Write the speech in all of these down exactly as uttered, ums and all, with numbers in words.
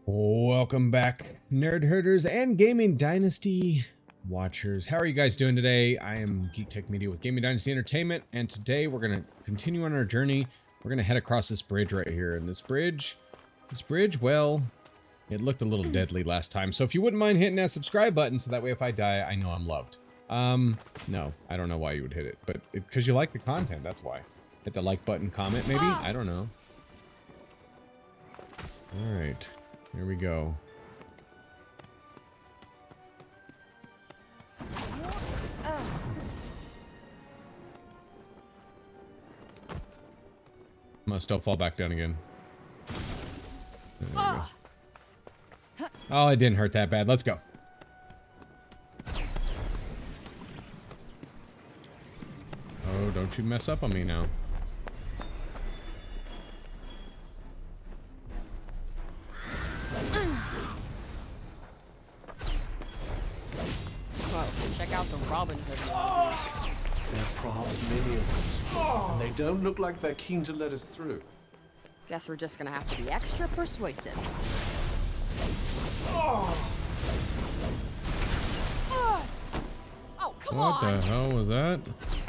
Welcome back, nerd herders and gaming dynasty watchers. How are you guys doing today? I am Geek Tech Media with Gaming Dynasty Entertainment, and today we're going to continue on our journey. We're going to head across this bridge right here, and this bridge, this bridge, well, it looked a little deadly last time. So if you wouldn't mind hitting that subscribe button, so that way if I die, I know I'm loved. Um, no, I don't know why you would hit it, but because you like the content, that's why. Hit the like button, comment maybe? I don't know. All right. Here we go. Must still fall back down again. Oh, it didn't hurt that bad. Let's go. Oh, don't you mess up on me now. Robin Hood. They're Prav's minions, and they don't look like they're keen to let us through. Guess we're just gonna have to be extra persuasive. Oh, oh come what on! What the hell was that?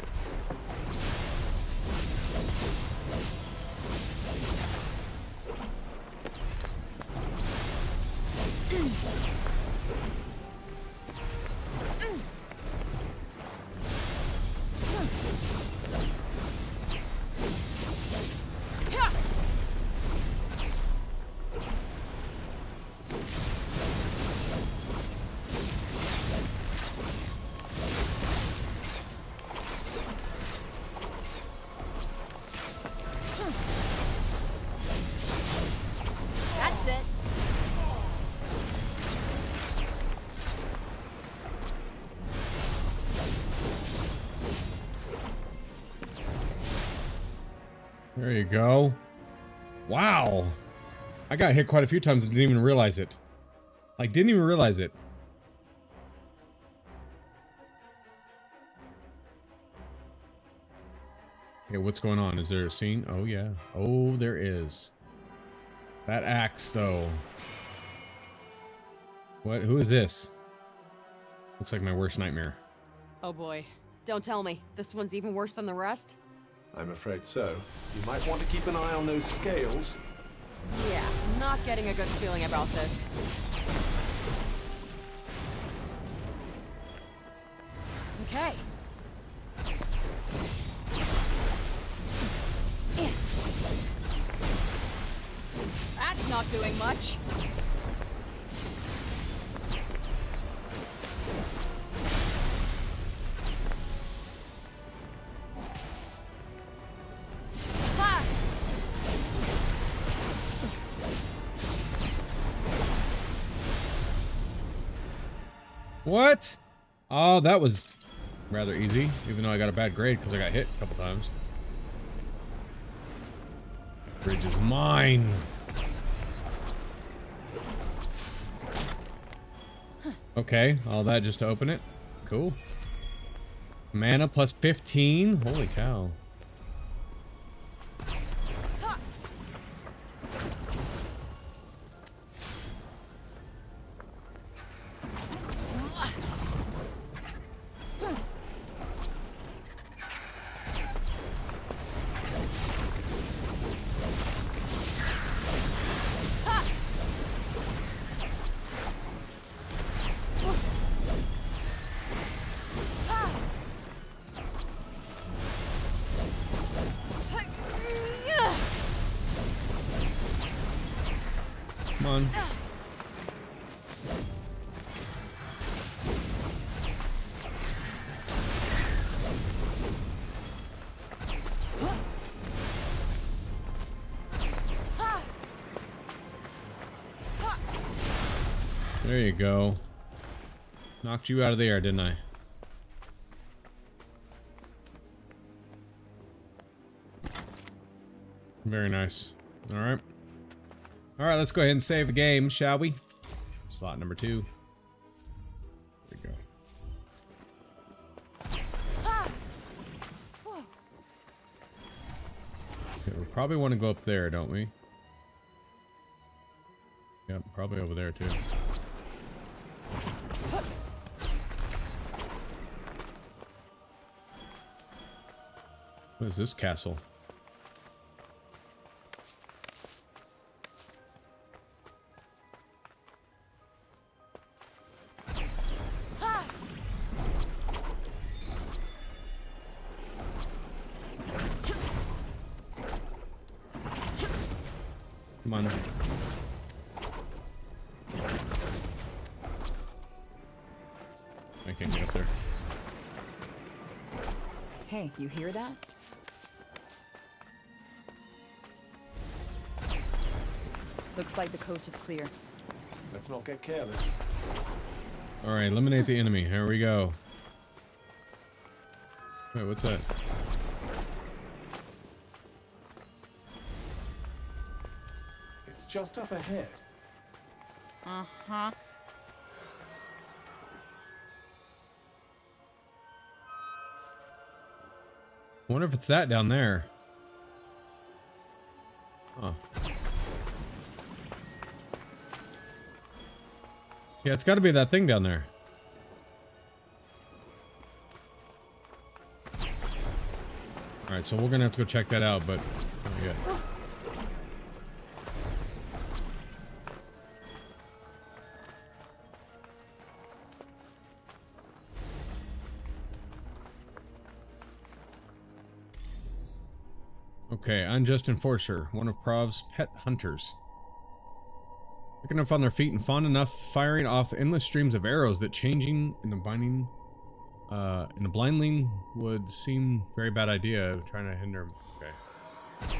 There you go. Wow. I got hit quite a few times and didn't even realize it. Like, didn't even realize it. Okay, what's going on? Is there a scene? Oh, yeah. Oh, there is. That axe, though. What? Who is this? Looks like my worst nightmare. Oh boy. Don't tell me. This one's even worse than the rest? I'm afraid so. You might want to keep an eye on those scales. Yeah, not getting a good feeling about this. Okay. That's not doing much. What? Oh, that was rather easy, even though I got a bad grade because I got hit a couple times. Bridge is mine. Okay, all that just to open it. Cool. Mana plus fifteen. Holy cow. Come on. There you go. Knocked you out of the air, didn't I? Very nice. All right. All right, let's go ahead and save the game, shall we? Slot number two. There we go. Okay, we probably want to go up there, don't we? Yep, probably over there too. What is this castle? Come on. I can't get up there. Hey, you hear that? Looks like the coast is clear. Let's not get careless. All right, eliminate the enemy. Here we go. Wait, what's that? It's just up ahead. Uh-huh. I wonder if it's that down there. Huh. Yeah, it's got to be that thing down there. All right, so we're gonna have to go check that out, but not yet. Okay, unjust enforcer, one of Prav's pet hunters. Quick enough on their feet and fond enough, firing off endless streams of arrows that changing in the binding, uh, in a blindling would seem very bad idea. Trying to hinder him. Okay.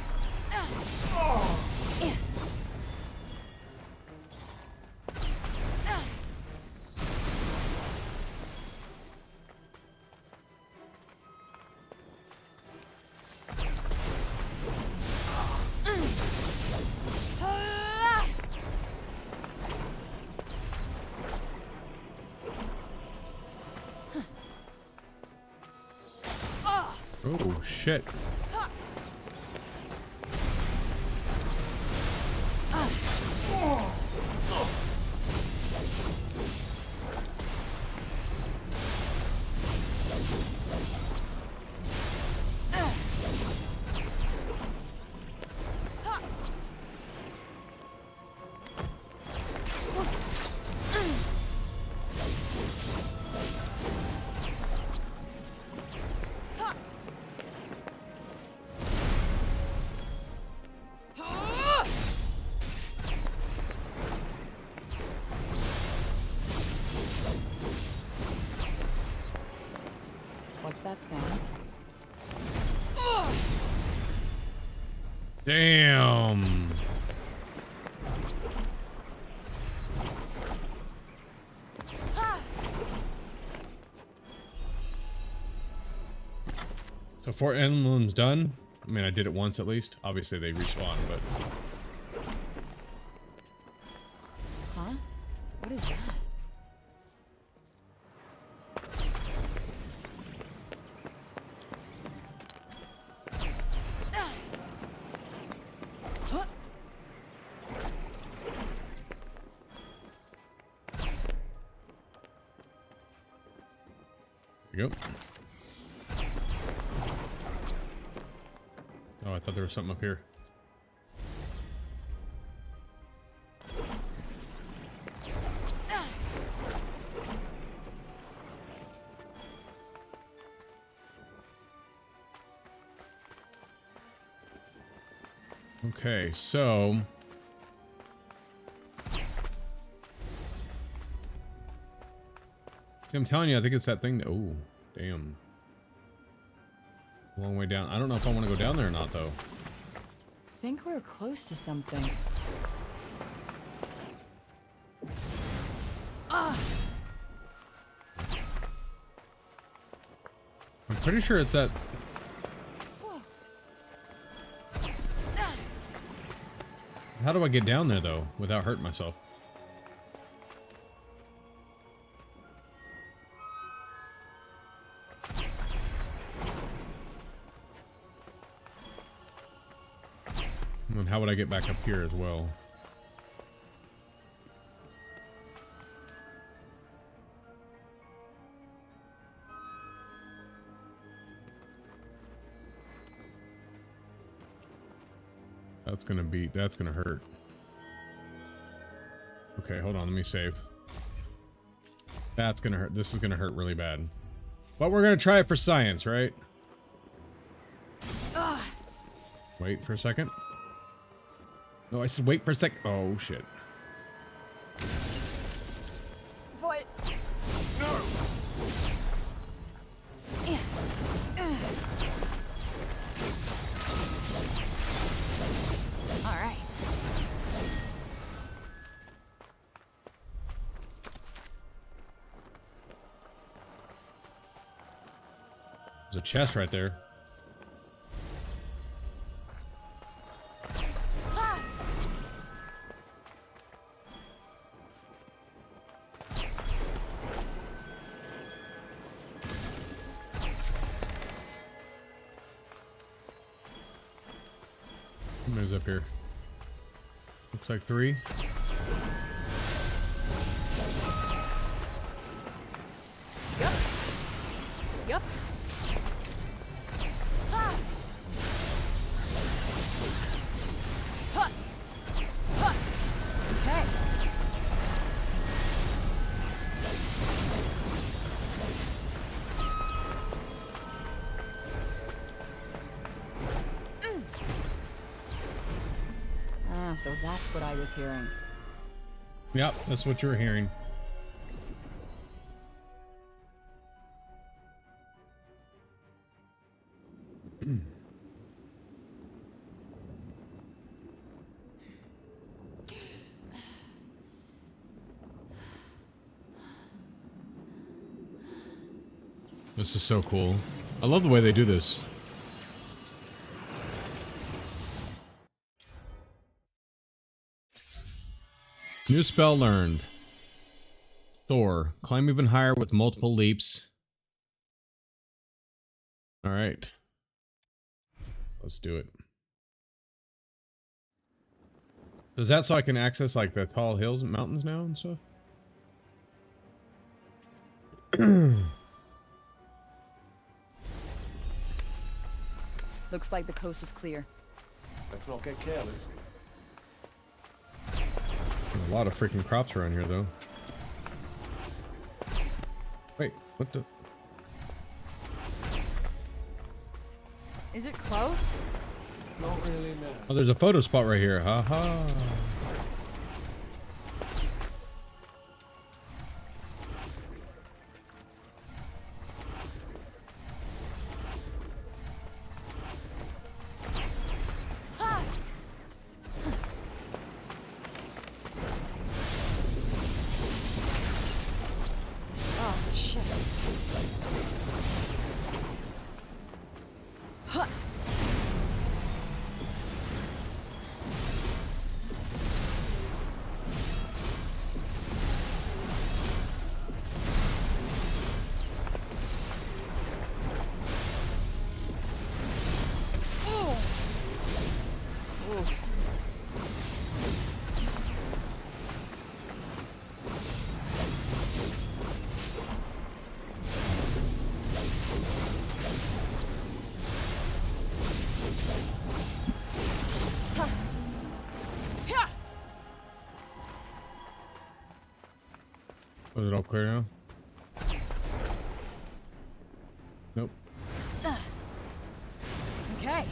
Oh shit. What's that sound? Damn. So four emblems done. I mean, I did it once at least. Obviously they respawn, but Huh? What is that? There you go. Oh, I thought there was something up here. Okay, so see, I'm telling you, I think it's that thing that, oh, damn. Long way down. I don't know if I want to go down there or not, though. Think we're close to something. Ah! I'm pretty sure it's that. How do I get down there, though, without hurting myself? And how would I get back up here as well? That's gonna be, that's gonna hurt. Okay, hold on, let me save. That's gonna hurt. This is gonna hurt really bad. But we're gonna try it for science, right? Ugh. Wait for a second. No, I said wait for a sec. Oh, shit. But No! all right. There's a chest right there. How many's up here? Looks like three. Yep. Yep. Ha. Ha. Ha. Okay. Ah, so that's what I was hearing. Yep, that's what you were hearing. This is so cool. I love the way they do this. New spell learned. Soar. Climb even higher with multiple leaps. Alright. Let's do it. Is that so I can access like the tall hills and mountains now and stuff? Looks like the coast is clear. Let's not get careless. A lot of freaking crops around here though. Wait, what the? Is it close? Not really, no. Oh, there's a photo spot right here. Ha ha. Ha. Oh shit. Huh. Ooh. Ooh. Huh. Yeah. Was it all clear now? Nope. Okay.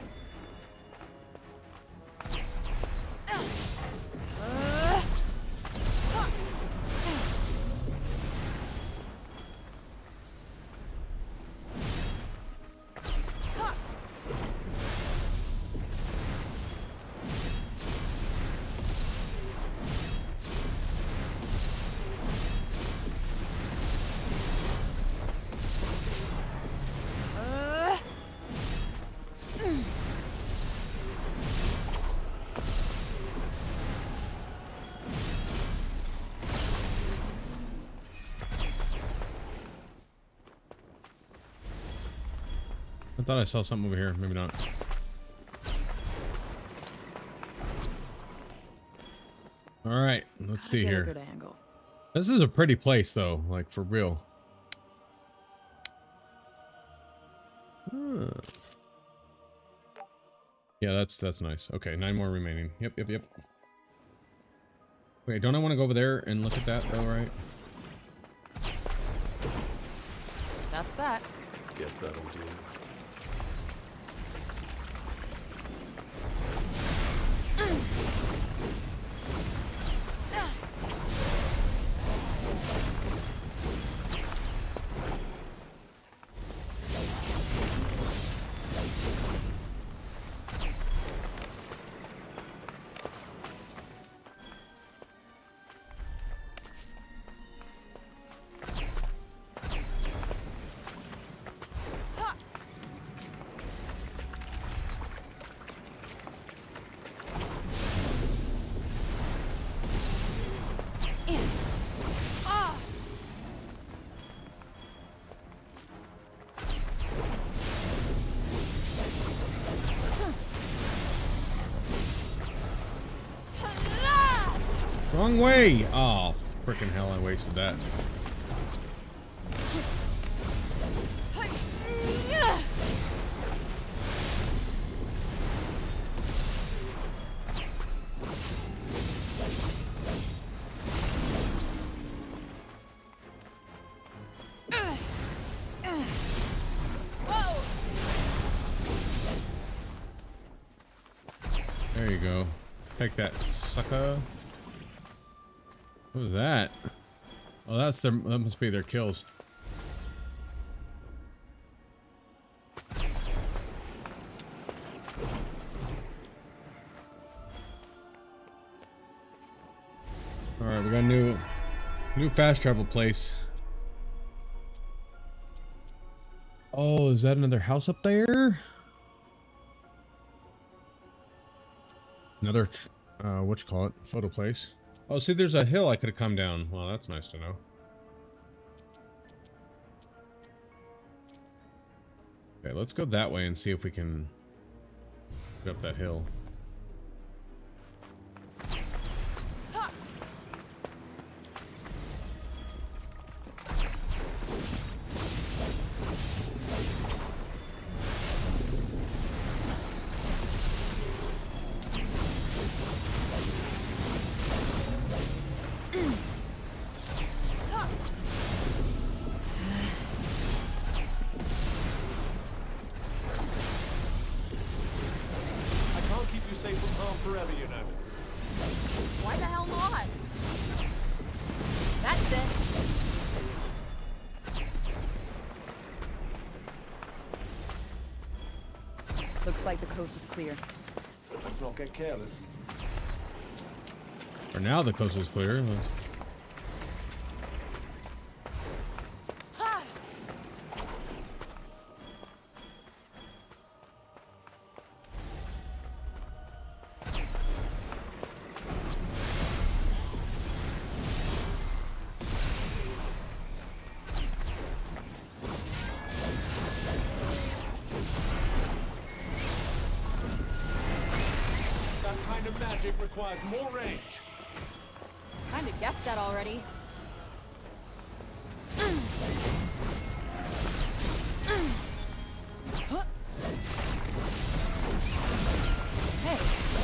Uh, huh. Huh. Uh, mm. I thought I saw something over here. Maybe not. All right, let's see Get a here. good angle. This is a pretty place, though. Like for real. Huh. Yeah, that's that's nice. Okay, nine more remaining. Yep, yep, yep. Wait, don't I want to go over there and look at that though, right? That's that. Guess that'll do. Wrong way! Oh, frickin' hell, I wasted that. There you go. Take that, sucker. What was that? Oh, that's their, that must be their kills. Alright, we got a new, new fast travel place. Oh, is that another house up there? Another, uh, what you call it? Photo place. Oh, see, there's a hill I could have come down. Well, that's nice to know. Okay, let's go that way and see if we can get up that hill. Safe from harm forever, you know. Why the hell not? That's it. Looks like the coast is clear. Let's not get careless. For now, the coast is clear. Magic requires more range. Kinda guessed that already. Hey.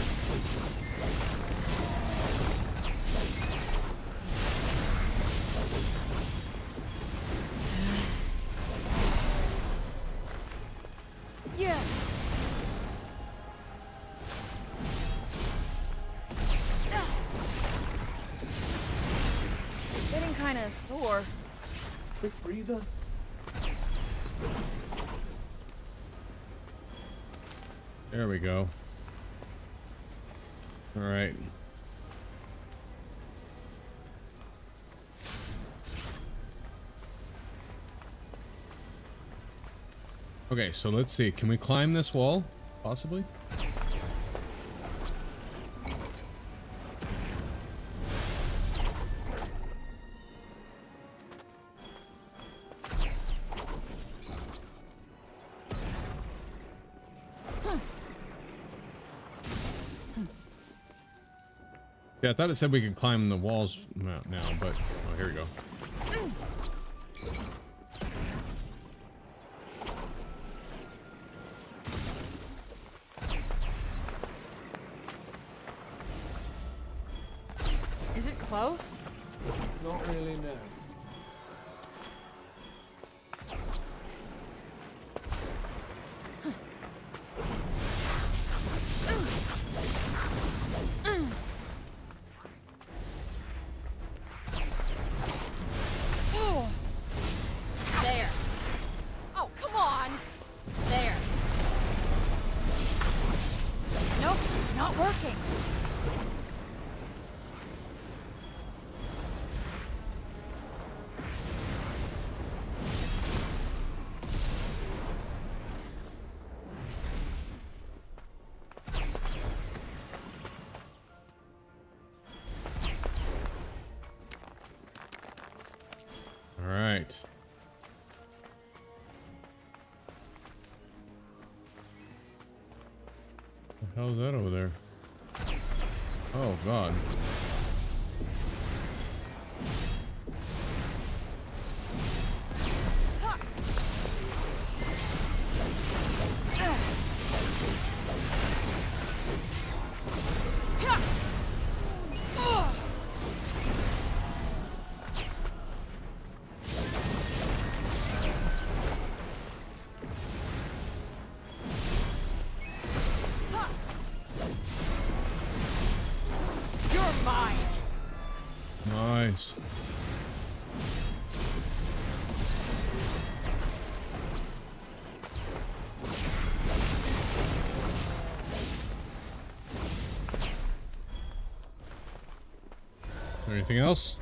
Yeah. Getting kind of sore. Quick breather. There we go. All right. Okay, so let's see. Can we climb this wall? Possibly? Yeah, I thought it said we could climb the walls now, but oh, here we go. close? Not really, no. There. Oh, come on. There. Nope, not working. All right. What the hell is that over there? Oh God. You're mine. Nice. Anything else?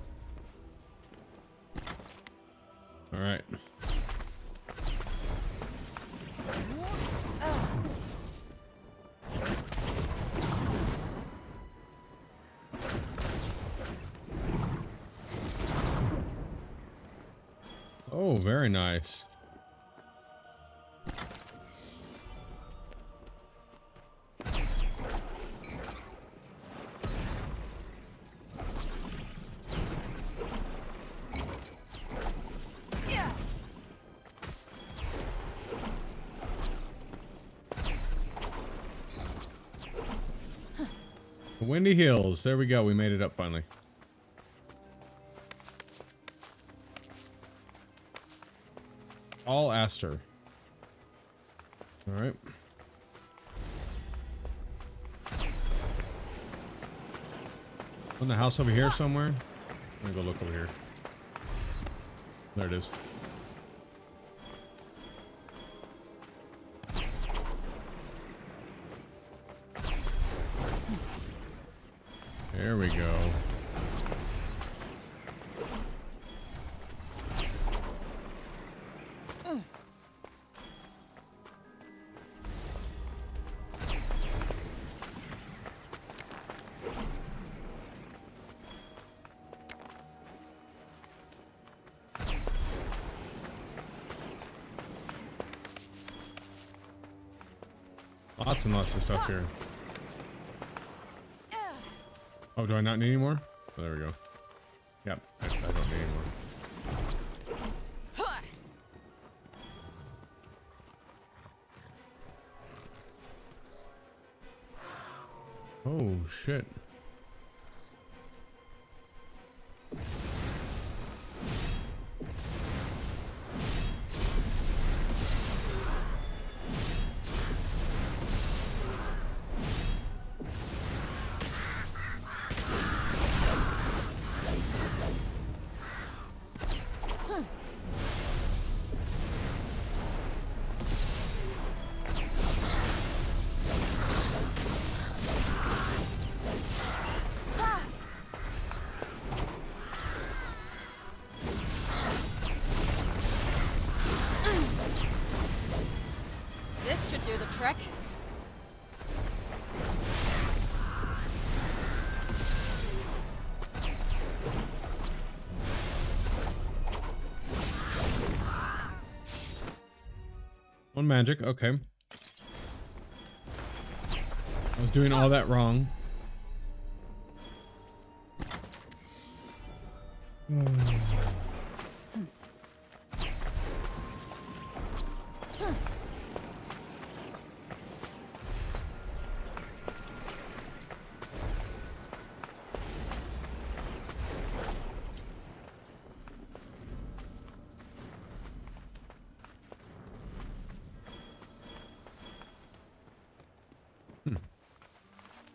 All right. Oh, very nice. Windy Hills. There we go. We made it up finally. All Aster. All right. On the house over here somewhere. I'm gonna go look over here. There it is. There we go. Lots and lots of stuff here. Oh, do I not need any more? Oh, there we go. Yep, I, I don't need any more. Oh, shit. This should do the trick. One magic, okay. I was doing all that wrong.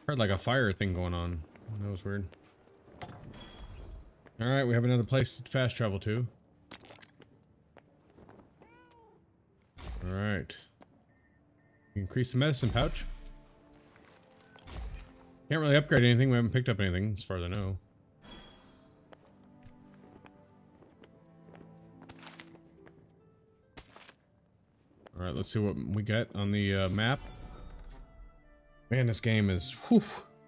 Heard like a fire thing going on. That was weird. Alright, we have another place to fast travel to. Alright. Increase the medicine pouch. Can't really upgrade anything. We haven't picked up anything as far as I know. Alright, let's see what we get on the uh, map. Man, this game is... Whew,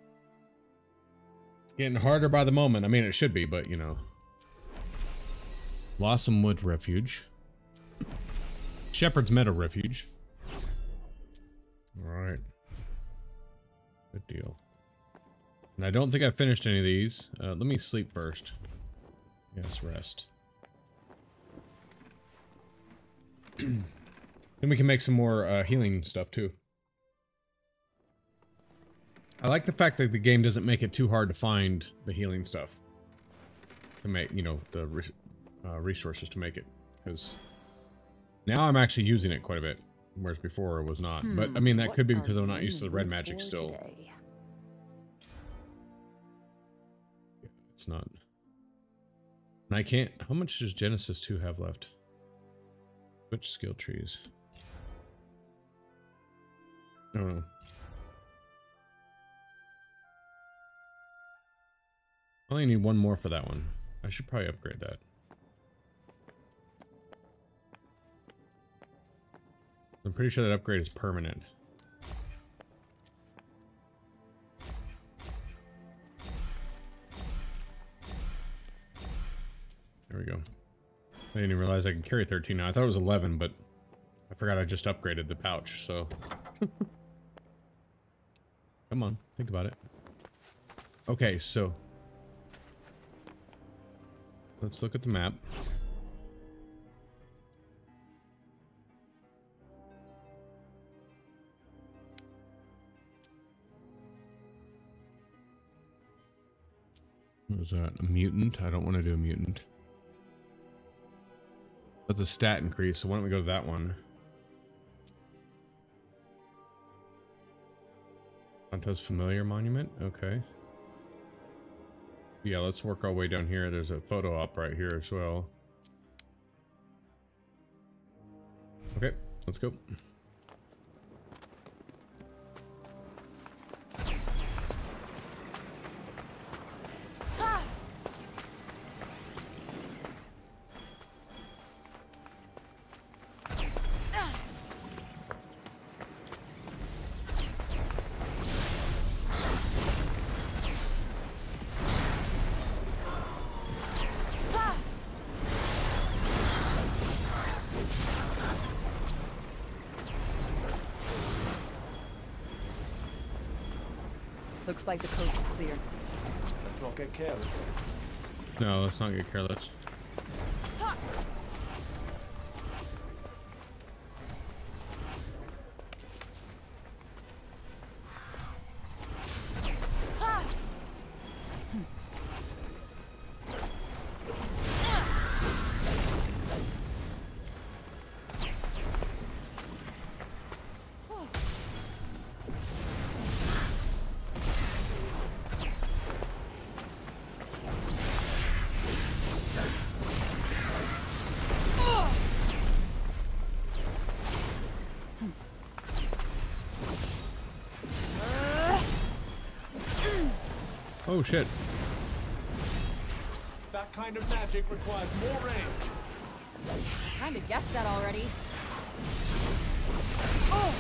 it's getting harder by the moment. I mean, it should be, but, you know. Blossom Woods Refuge. Shepherd's Meadow Refuge. Alright. Good deal. And I don't think I've finished any of these. Uh, let me sleep first. Yes, rest. Then we can make some more uh, healing stuff too. I like the fact that the game doesn't make it too hard to find the healing stuff. To make, you know, the re uh, resources to make it. Because now I'm actually using it quite a bit. Whereas before it was not. Hmm, but I mean, that could be because I'm not used to the red magic still. Today? Yeah, it's not. And I can't. How much does Genesis two have left? Which skill trees? I don't know. I only need one more for that one. I should probably upgrade that. I'm pretty sure that upgrade is permanent. There we go. I didn't even realize I could carry thirteen now. I thought it was eleven, but I forgot I just upgraded the pouch, so... Come on, think about it. Okay, so... let's look at the map. What was that? A mutant? I don't want to do a mutant. That's a stat increase, so why don't we go to that one? How-tos Familiar Monument? Okay. Yeah, let's work our way down here. There's a photo op right here as well. Okay, let's go. Looks like the coast is clear. Let's not get careless. No, let's not get careless. Oh shit. That kind of magic requires more range. Kinda guessed that already. Oh.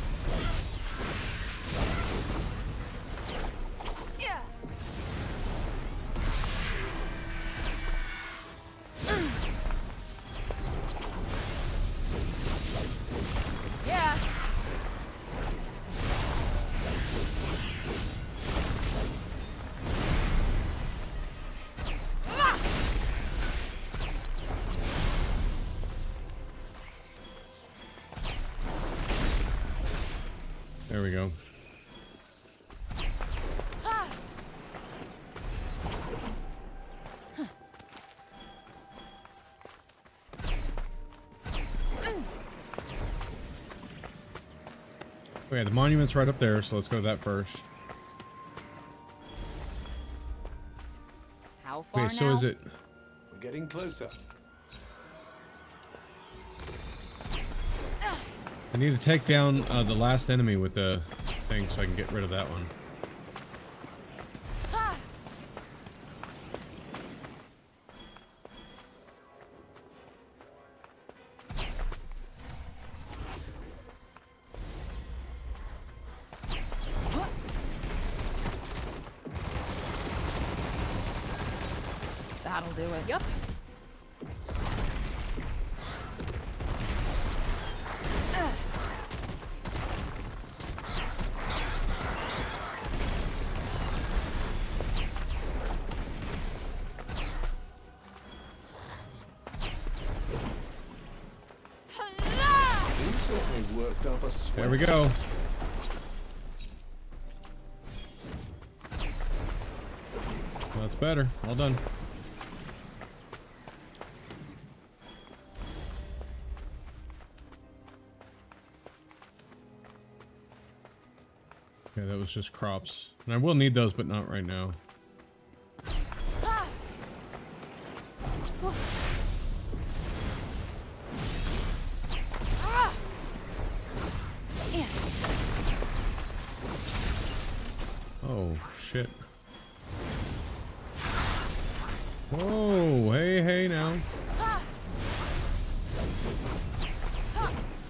Yeah. Yeah. There we go. Okay, the monument's right up there, so let's go to that first. How far Okay, so now? is it... We're getting closer. I need to take down uh, the last enemy with the thing so I can get rid of that one. Ah! That'll do it. Yep. You certainly worked up a sweat. There we go. That's better. Well done. Okay, that was just crops. And I will need those, but not right now. Ah! Ah! Yeah. Oh, shit. Whoa, hey, hey now. Ah! Ah!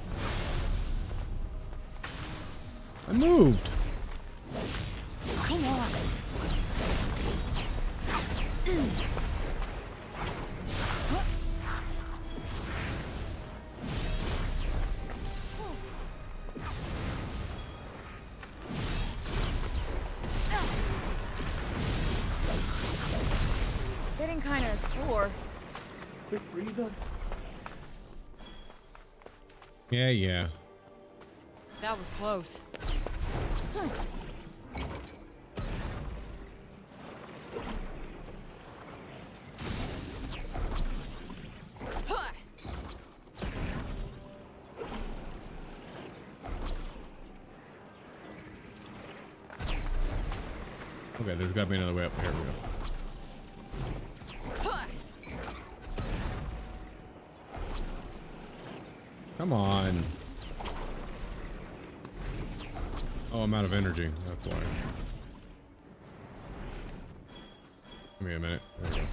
I moved. Come on. Getting kind of sore. Quick breather. Yeah, yeah. That was close. Huh. Okay, there's gotta be another way up. Here we go. Huh. Come on. Oh, I'm out of energy. That's why. Give me a minute. There we go.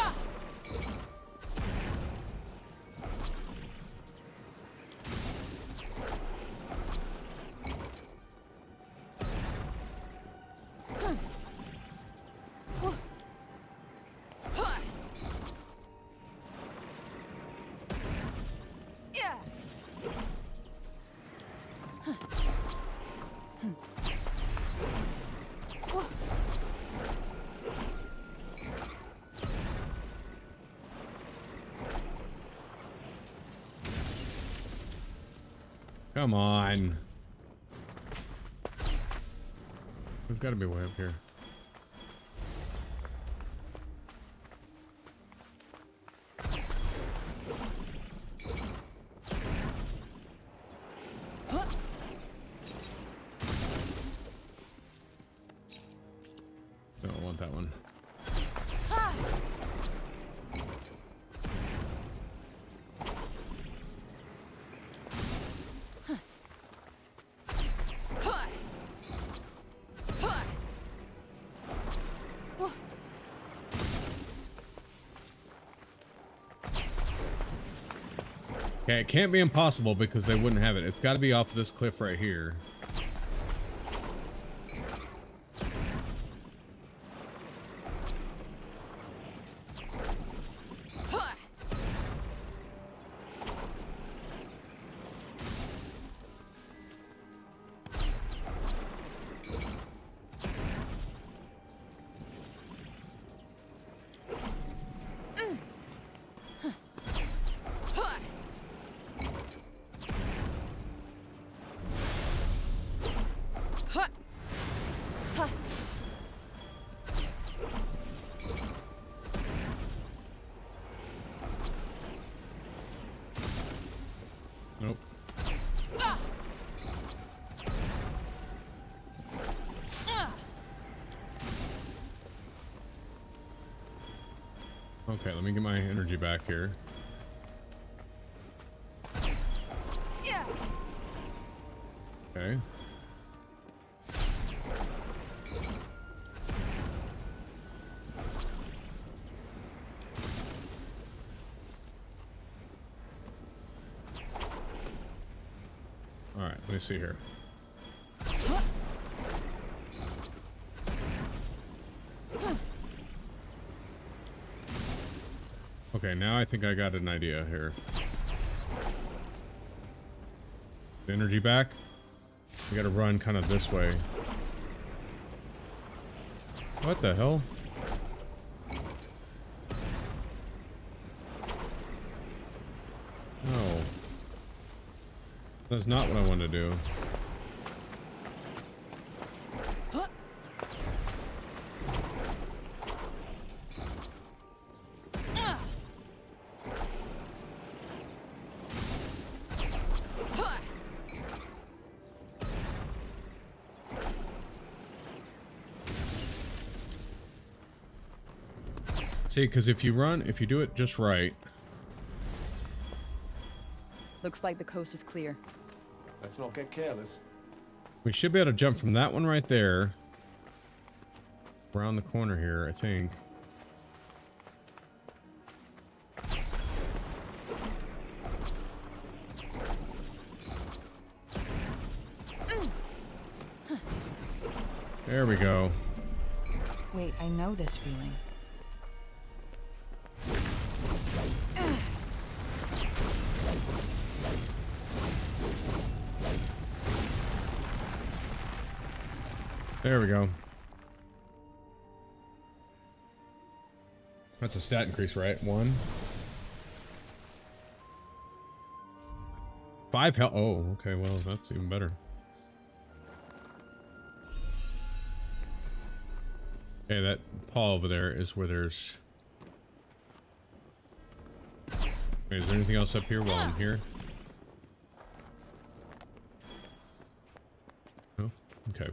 Huh. Yeah. Come on. We've got to be way up here. Huh. No, I want that one. Ah! Huh. Huh. Okay, it can't be impossible because they wouldn't have it. It's got to be off this cliff right here. Huh. Huh. Okay, let me get my energy back here. Yeah. Okay. All right, let me see here. Okay, now I think I got an idea here. The energy back. We gotta run kind of this way. What the hell? No. That's not what I want to do. See, because if you run, if you do it just right. Looks like the coast is clear. Let's not get careless. We should be able to jump from that one right there. Around the corner here, I think. There we go. Wait, I know this feeling. There we go. That's a stat increase, right? One. Five health. Oh, okay. Well, that's even better. Okay, that paw over there is where there's... Wait, is there anything else up here while I'm here? No? Okay.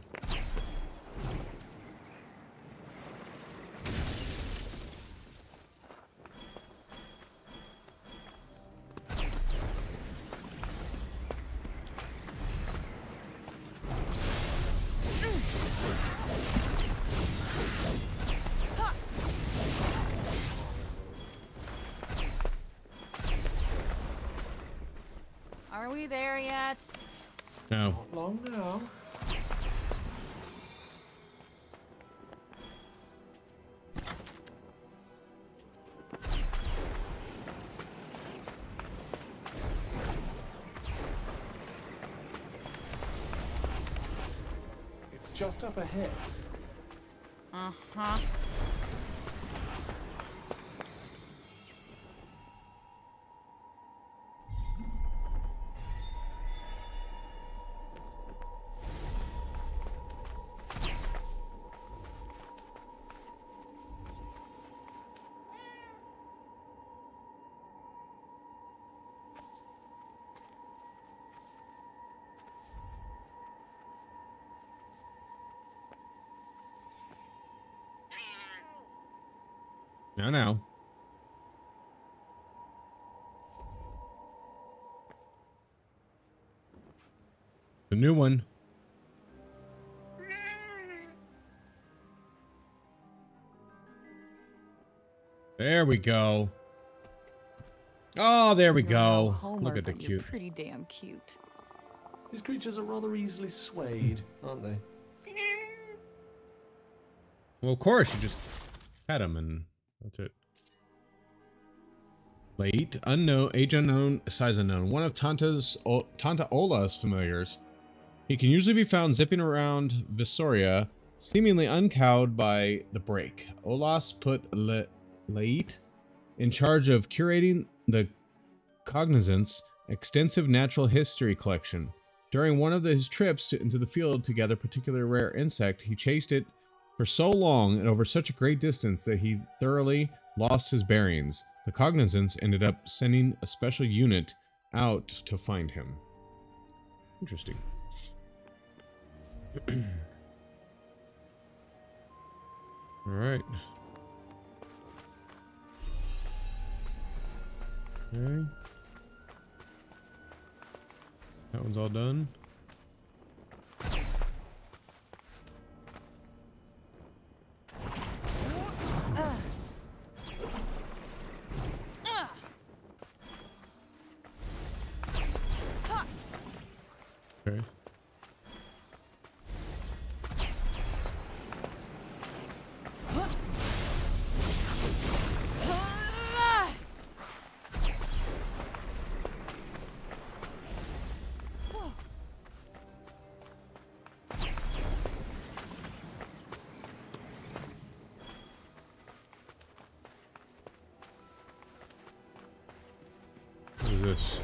Are we there yet? No. Not long now. It's just up ahead. Uh-huh. Now, now. The new one. There we go. Oh, there we go. Homer, Look at the but you're cute. pretty damn cute. These creatures are rather easily swayed, aren't they? Well, of course, you just pet him and that's it. Late, unknown, age unknown, size unknown. One of Tanta's, o, Tanta Ola's familiars. He can usually be found zipping around Visoria, seemingly uncowed by the break. Olas put Le, Late in charge of curating the Cognizant's extensive natural history collection. During one of the, his trips to, into the field to gather a particular rare insect, he chased it for so long and over such a great distance that he thoroughly lost his bearings. The Cognizants ended up sending a special unit out to find him. Interesting. All right. Okay. That one's all done. Okay. What is this?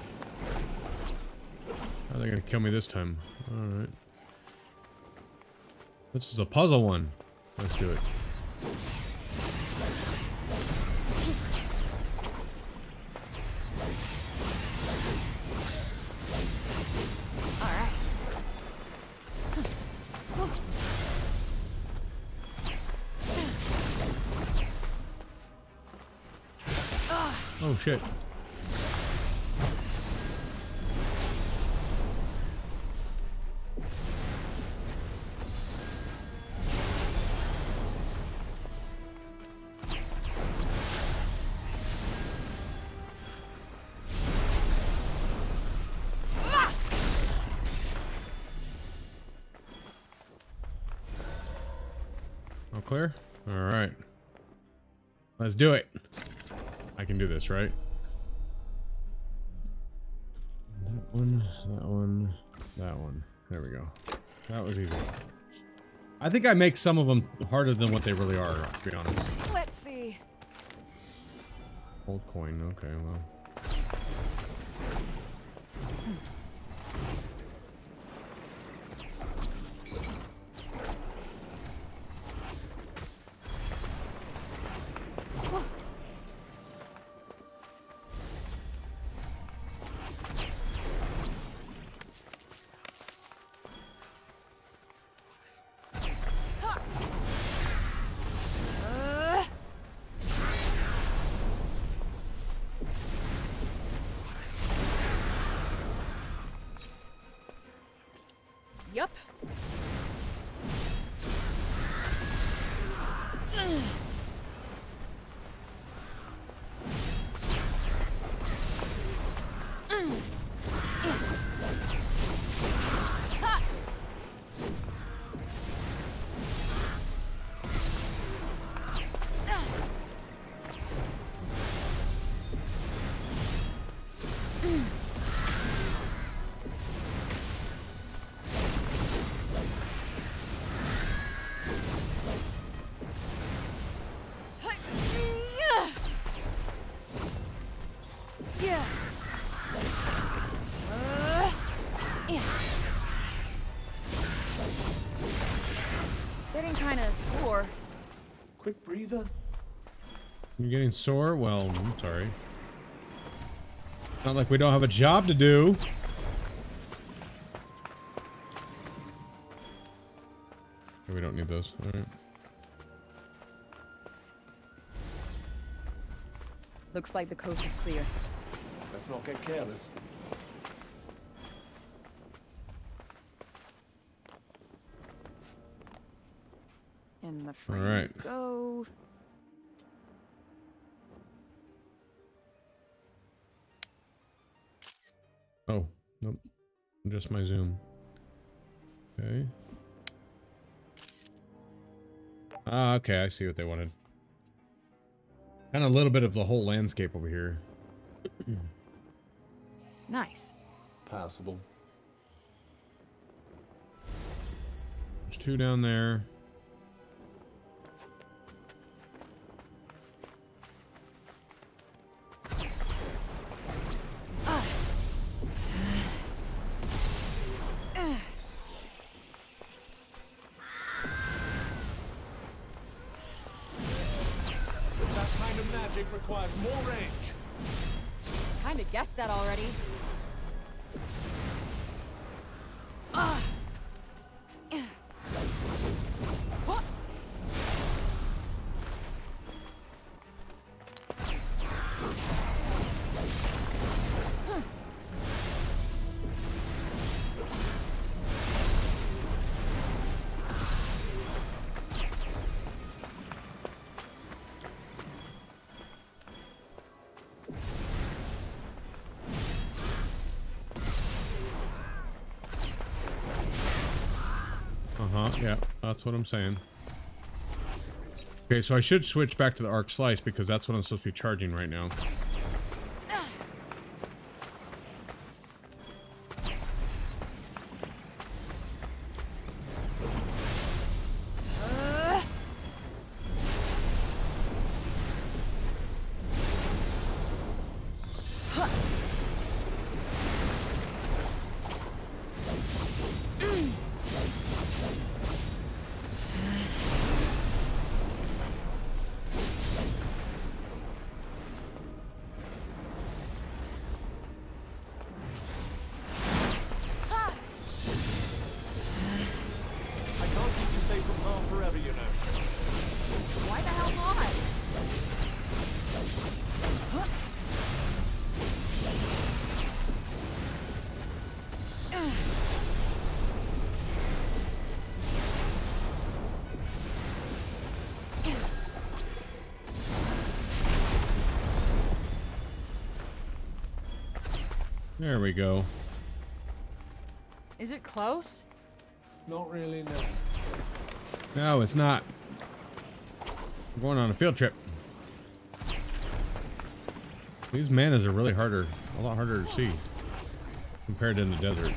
How are they gonna kill me this time? Alright. This is a puzzle one. Let's do it. Alright. Oh shit. All clear? All right. Let's do it. I can do this, right? That one, that one, that one. There we go. That was easy. I think I make some of them harder than what they really are, to be honest. Let's see. Old coin, okay, well. Yup. Getting kind of sore. Quick breather. You're getting sore? Well, I'm sorry. Not like we don't have a job to do. We don't need those. All right. Looks like the coast is clear. Let's not get careless. In the frame All right. we go. Oh, nope. Just my zoom. Okay. Ah, okay, I see what they wanted. And a little bit of the whole landscape over here. Nice. Passable. There's two down there. Requires more range. Kinda guessed that already. Ah. What? Uh-huh, yeah, that's what I'm saying. Okay, so I should switch back to the arc slice because that's what I'm supposed to be charging right now. There we go. Is it close? Not really, no. No, it's not. I'm going on a field trip. These manas are really harder, a lot harder to see compared to in the desert.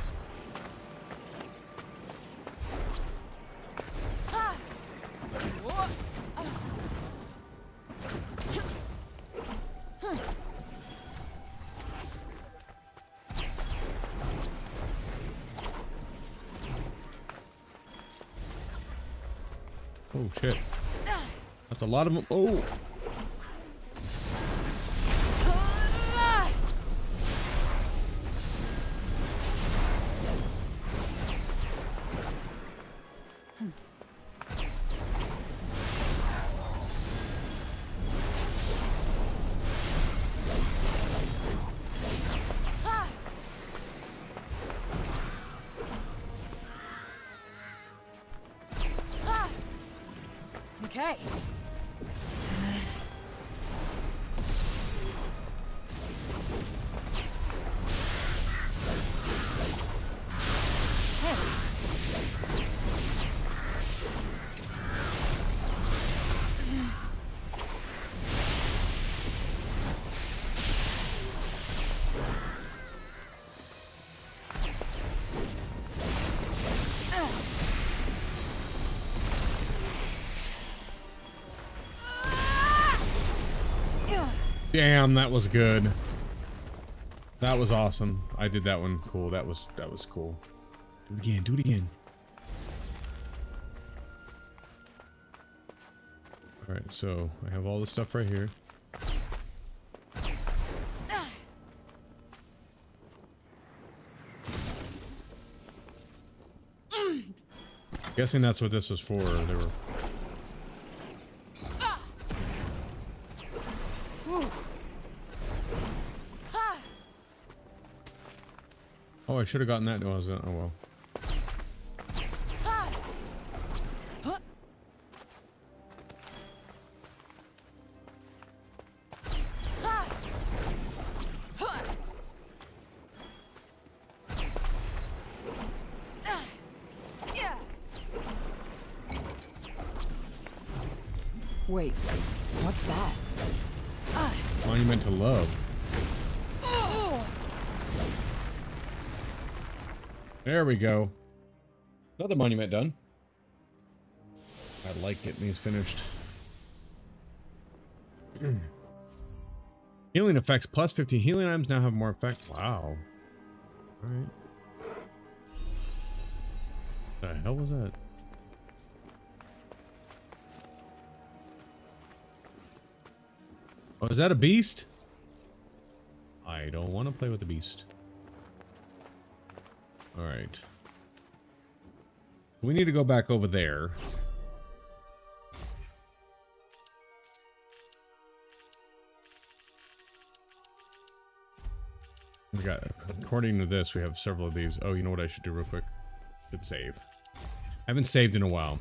Oh shit. That's a lot of them. Oh. Okay. Damn, that was good. That was awesome. I did that one cool. That was that was cool. Do it again, do it again. Alright, so I have all this stuff right here. Guessing that's what this was for. They were Oh, I should have gotten that. No, I was oh well. Wait, what's that? Monument to Love. There we go. Another monument done. I like getting these finished. Healing effects plus fifty. Healing items now have more effect. Wow. Alright. What the hell was that? Oh, is that a beast? I don't want to play with the beast. Alright. We need to go back over there. We got, according to this, we have several of these. Oh, you know what I should do real quick? Should save. I haven't saved in a while.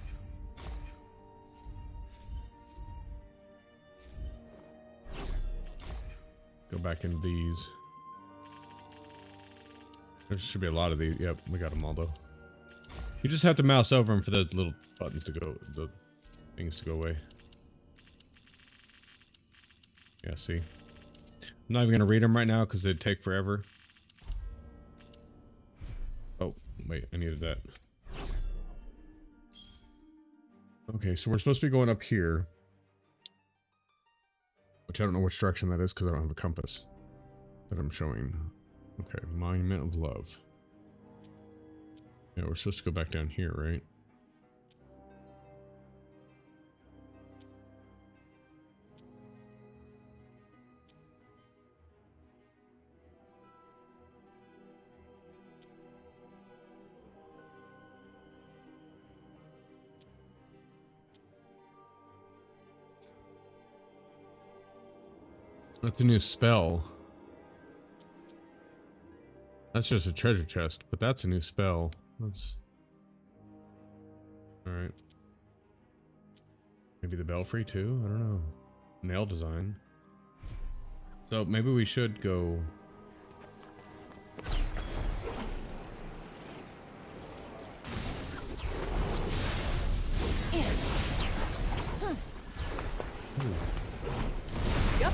Go back into these. There should be a lot of these. Yep, we got them all though. You just have to mouse over them for those little buttons to go, the things to go away. Yeah, see? I'm not even gonna read them right now because they'd take forever. Oh, wait, I needed that. Okay, so we're supposed to be going up here. Which I don't know which direction that is because I don't have a compass that I'm showing. Okay, Monument of Love. Yeah, we're supposed to go back down here, right? That's a new spell. That's just a treasure chest, but that's a new spell. That's... Alright. Maybe the belfry too? I don't know. Nail design. So maybe we should go... Yep.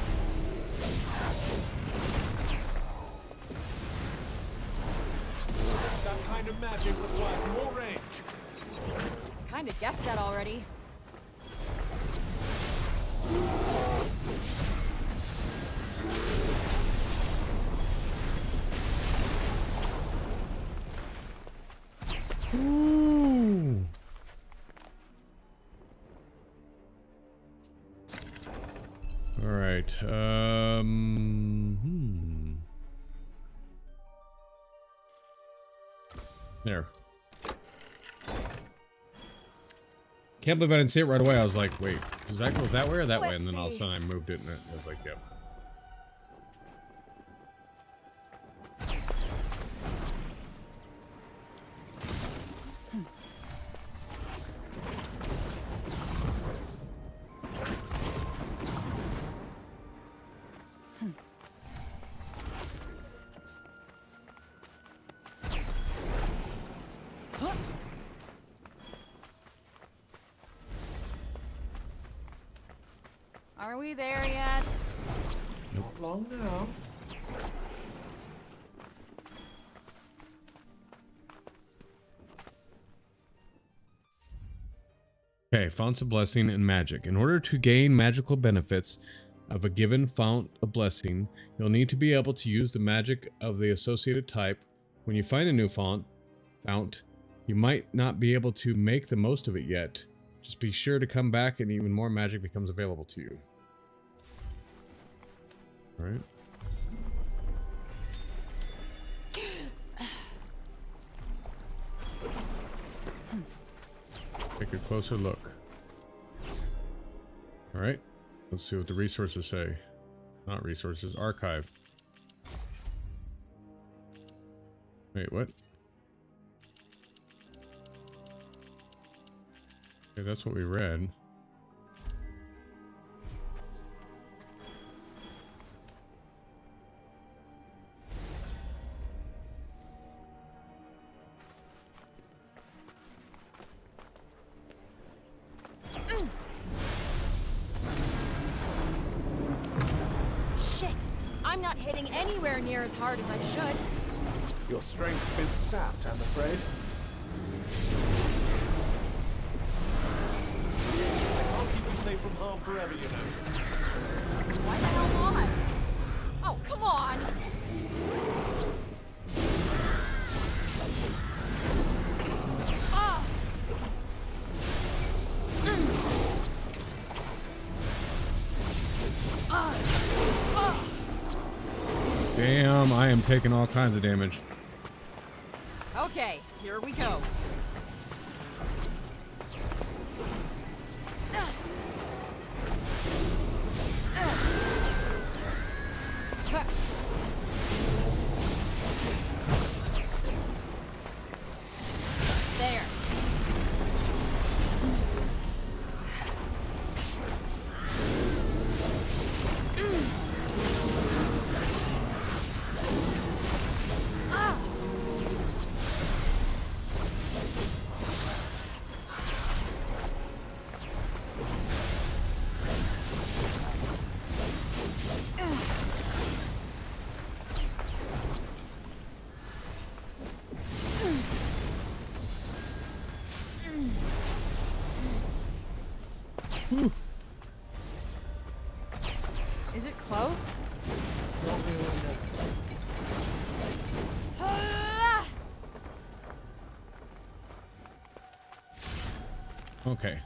That kind of magic requires more range. Kinda guessed that already. Ooh. All right. Um. Hmm. There. Can't believe I didn't see it right away. I was like, wait, does that go that way or that way? And then all of a sudden I moved it and it was like, yep. Are we there yet? Not long now. Okay, Founts of Blessing and Magic. In order to gain magical benefits of a given fount of blessing, you'll need to be able to use the magic of the associated type. When you find a new fount, fount, you might not be able to make the most of it yet. Just be sure to come back and even more magic becomes available to you. All right. Take a closer look. All right. Let's see what the resources say. Not resources, archive. Wait, what? Okay, that's what we read. I'm not hitting anywhere near as hard as I should. Your strength's been sapped, I'm afraid. I can't keep you safe from harm forever, you know. Why the hell not? Oh, come on! Ah! Mm. Ah! Ah! Damn, I am taking all kinds of damage. Okay, here we go. There. Is it close? Not really, no. Okay.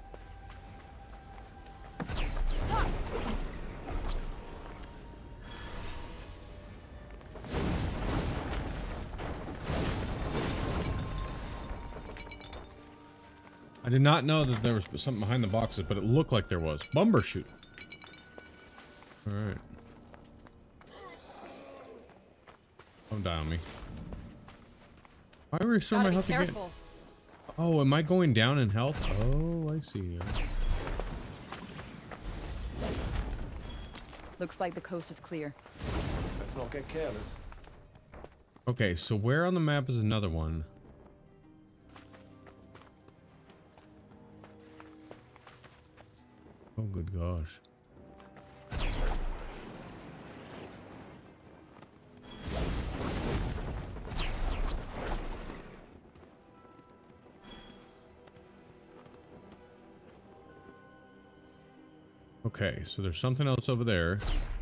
I did not know that there was something behind the boxes, but it looked like there was. Bumbershoot. Alright. Don't die on me. Why are we restoring my health again? Oh, am I going down in health? Oh, I see. Looks like the coast is clear. Let's not get careless. Okay, so where on the map is another one? Oh, good gosh. Okay, so there's something else over there.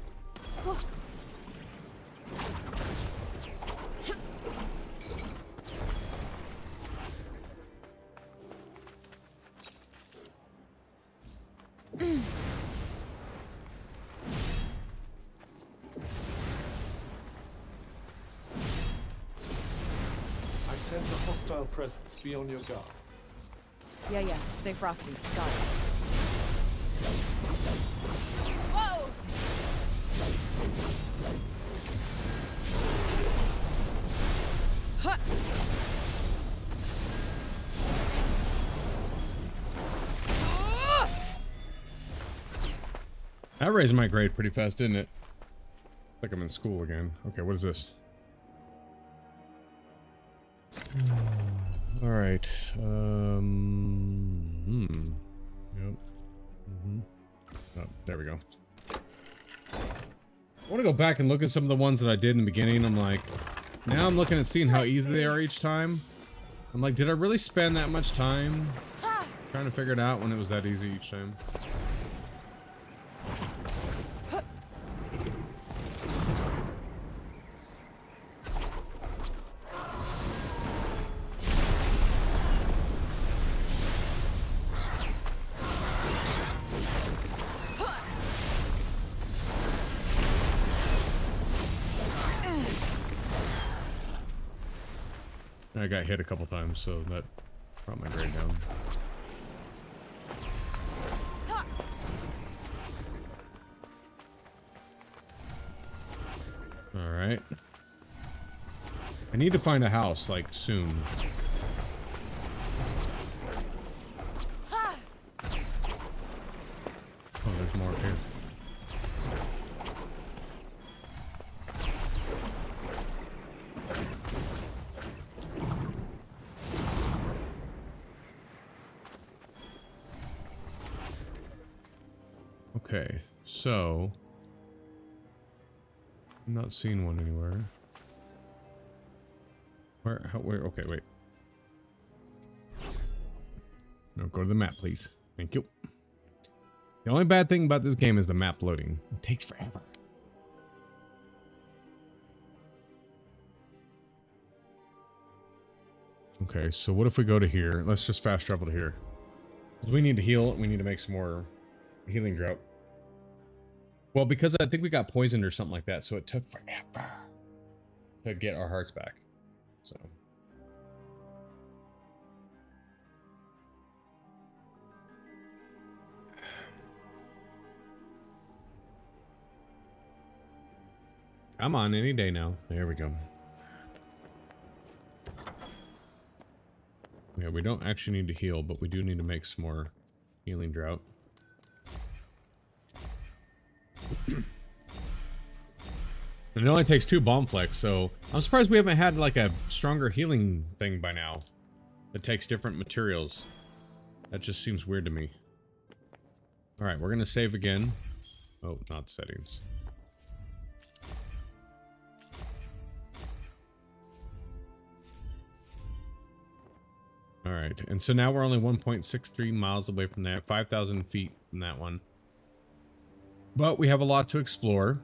I sense a hostile presence. Be on your guard. Yeah, yeah. Stay frosty. Got it. Whoa! Huh. That raised my grade pretty fast, didn't it? Like I'm in school again. Okay, what is this? All right. Um. Hmm. Yep. Mm-hmm. Oh, there we go. I want to go back and look at some of the ones that I did in the beginning. I'm like, now I'm looking at seeing how easy they are each time. I'm like, did I really spend that much time trying to figure it out when it was that easy each time? I got hit a couple times, so that brought my grade down. Alright. I need to find a house, like, soon. Oh, there's more up here. Okay, so I'm not seeing one anywhere. Where? How, where? Okay, wait. No, go to the map, please. Thank you. The only bad thing about this game is the map loading. It takes forever. Okay, so what if we go to here? Let's just fast travel to here. We need to heal. We need to make some more healing drought. Well, because I think we got poisoned or something like that, so it took forever to get our hearts back. So. Come on, any day now. There we go. Yeah, we don't actually need to heal, but we do need to make some more healing drought. And it only takes two bomb flecks, so I'm surprised we haven't had like a stronger healing thing by now. It takes different materials. That just seems weird to me. Alright, we're gonna save again. Oh, not settings. Alright, and so now we're only one point six three miles away from that, five thousand feet from that one. But we have a lot to explore.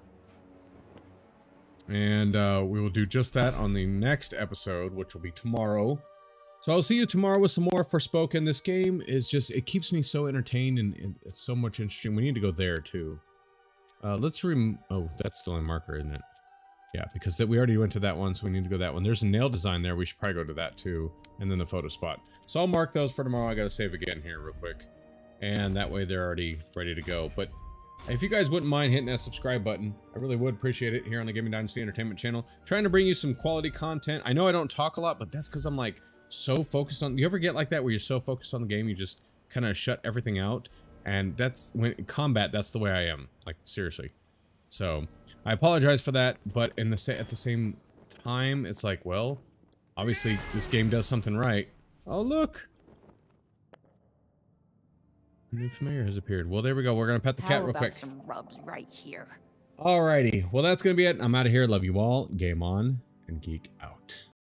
And uh, we will do just that on the next episode, which will be tomorrow. So I'll see you tomorrow with some more Forspoken. This game is just, it keeps me so entertained and, and it's so much interesting. We need to go there too. Uh, let's rem- oh, that's still a marker, isn't it? Yeah, because that we already went to that one, so we need to go that one. There's a nail design there. We should probably go to that too. And then the photo spot. So I'll mark those for tomorrow. I got to save again here real quick. And that way they're already ready to go. But if you guys wouldn't mind hitting that subscribe button, I really would appreciate it here on the Gaming Dynasty Entertainment channel. Trying to bring you some quality content. I know I don't talk a lot, but that's because I'm like so focused on... You ever get like that where you're so focused on the game, you just kind of shut everything out? And that's when combat, that's the way I am. Like, seriously. So, I apologize for that, but in the sa at the same time, it's like, well, obviously this game does something right. Oh, look! A new familiar has appeared. Well, there we go. We're gonna pet the cat How real about quick. some rubs right here? Alrighty. Well, that's gonna be it. I'm out of here. Love you all. Game on and geek out.